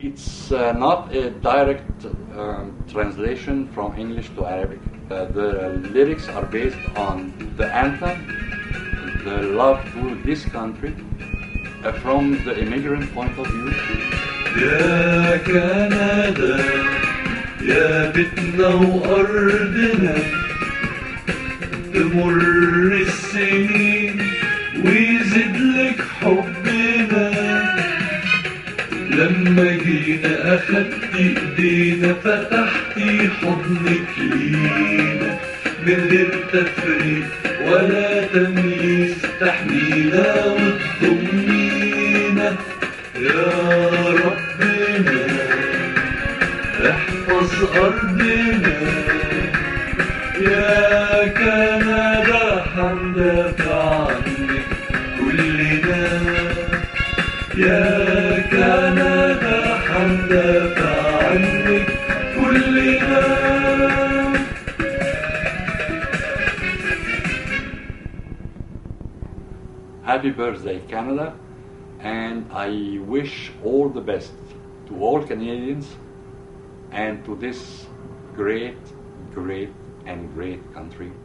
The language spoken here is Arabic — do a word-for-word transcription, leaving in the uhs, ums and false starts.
It's uh, not a direct um, translation from English to Arabic. Uh, the lyrics are based on the anthem, the love to this country, uh, from the immigrant point of view. يا كندا يا بيتنا وأرضنا، تمر السنين ويزيد لك حبنا. لما جينا أخدت إيدينا فتحتي حضنك لينا، من غير تفريق ولا تمييز تحمينا وتضمينا. يا ربنا احفظ أرضنا، يا كندا حندافع عنك كلنا. يا كندا حندافع عنك كلنا. Happy birthday, Canada, and I wish all the best to all Canadians and to this great, great, and great country.